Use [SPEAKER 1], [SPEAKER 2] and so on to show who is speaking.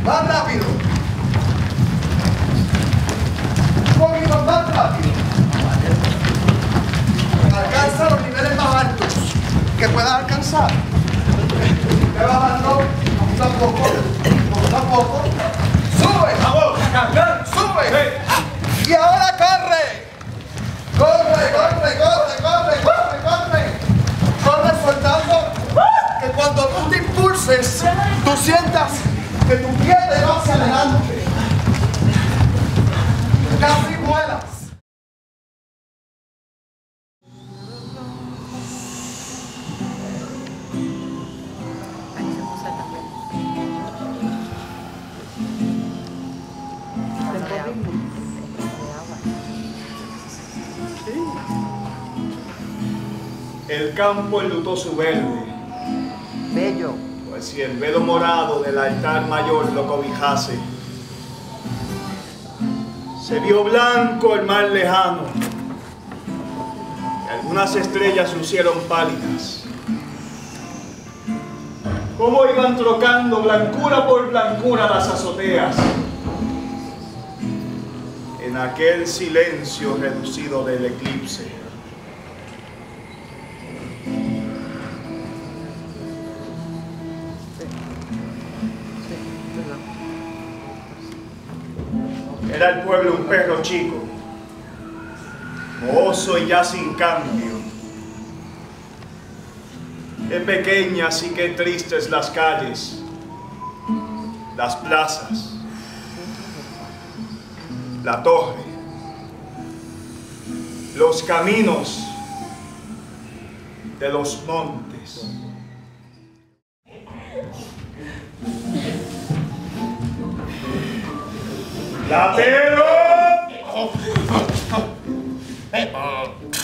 [SPEAKER 1] Más rápido. Un poquito más rápido. Alcanza los niveles más altos que puedas alcanzar. Ve bajando poquito a poco. Poquito a poco. ¡Sube! ¡Vamos! ¡Sube! Y ahora corre. Corre, corre, corre, corre, corre, corre. Corre soltando que cuando tú te impulses, tú sientas que tu pie te va hacia adelante. Casi vuelas.
[SPEAKER 2] El campo enlutó su verde.
[SPEAKER 3] Bello.
[SPEAKER 2] Pues si el velo morado del altar mayor lo cobijase, se vio blanco el mar lejano, y algunas estrellas lucieron pálidas. Cómo iban trocando blancura por blancura las azoteas, en aquel silencio reducido del eclipse. Era el pueblo un perro chico, mohoso y ya sin cambio. Qué pequeñas y qué tristes las calles, las plazas, la torre, los caminos de los montes. ¡Platero!